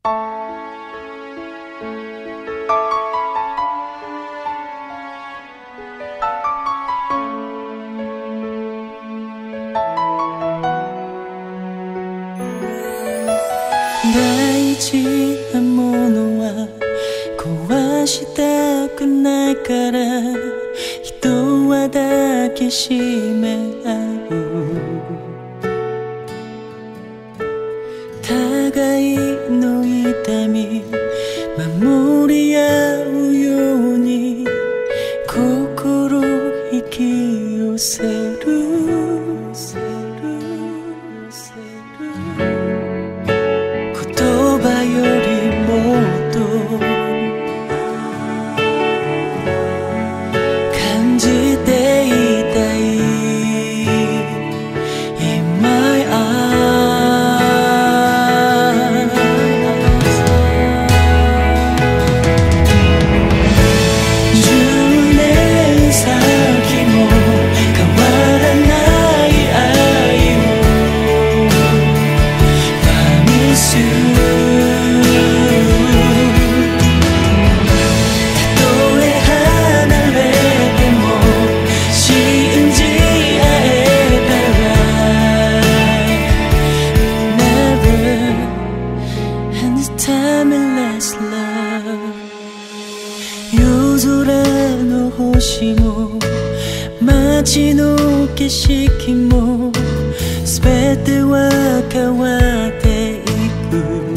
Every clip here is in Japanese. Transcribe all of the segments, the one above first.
大事なものは壊したくないから人は抱きしめ合う互いの痛み守り合うように心引き寄せるよりもっと感じていたい In my eyes 10年先も変わらない愛を Promise you Timeless love 夜空の星も街の景色も全ては変わっていく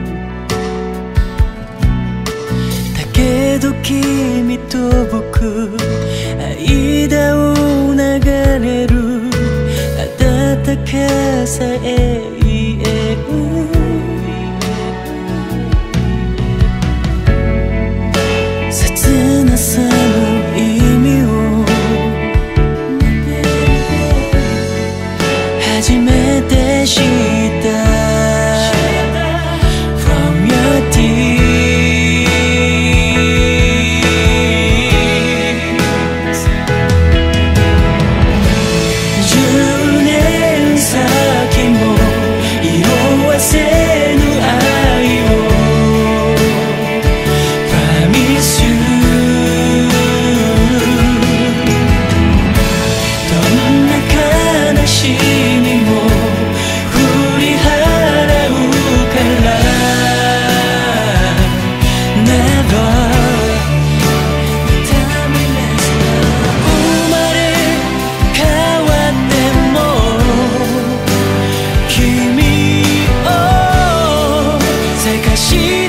だけど君と僕間を流れる温かさへ言えるその意味を初めて知った From your tears 10年先も色あせぬ愛を Promise you she